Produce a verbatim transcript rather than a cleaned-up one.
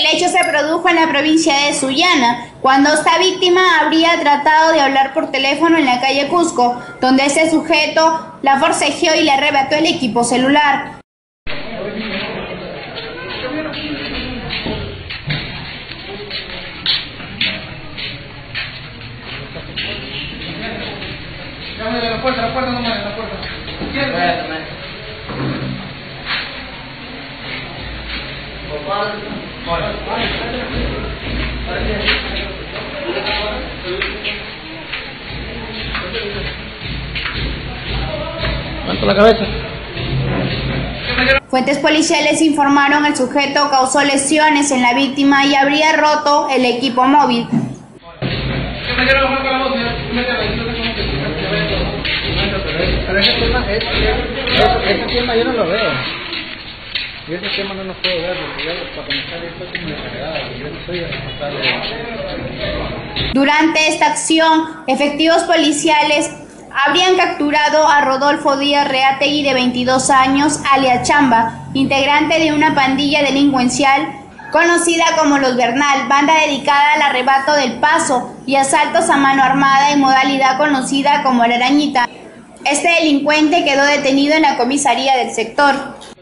El hecho se produjo en la provincia de Sullana, cuando esta víctima habría tratado de hablar por teléfono en la calle Cusco, donde este sujeto la forcejeó y le arrebató el equipo celular. La puerta, la puerta, no me la puerta. ¿Cuánto la cabeza? Fuentes policiales informaron que el sujeto causó lesiones en la víctima y habría roto el equipo móvil. Pero ese tema, es, ese tema yo no lo veo. Yo ese tema no lo puedo ver porque yo para comenzar esto es como desagradable. Yo no soy el responsable. Durante esta acción, efectivos policiales habrían capturado a Rodolfo Díaz Reategui, de veintidós años, alias Chamba, integrante de una pandilla delincuencial conocida como Los Bernal, banda dedicada al arrebato del paso y asaltos a mano armada en modalidad conocida como la arañita. Este delincuente quedó detenido en la comisaría del sector.